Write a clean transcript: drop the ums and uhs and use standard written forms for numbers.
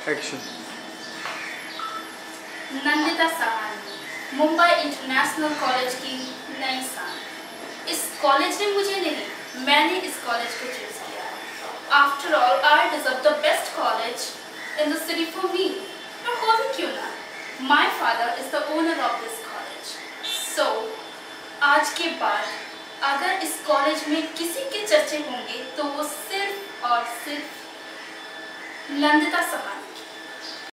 Action. Nandita Sahani, Mumbai international college की नई शान। इस कॉलेज ने मुझे नहीं, मैंने इस कॉलेज को चूज किया है। After all I deserve the best college in the city for me. और हो भी क्यों ना, my father is the owner of this college. So आज के बाद अगर इस कॉलेज में किसी के चर्चे होंगे तो वो सिर्फ और सिर्फ नंदिता सहानी।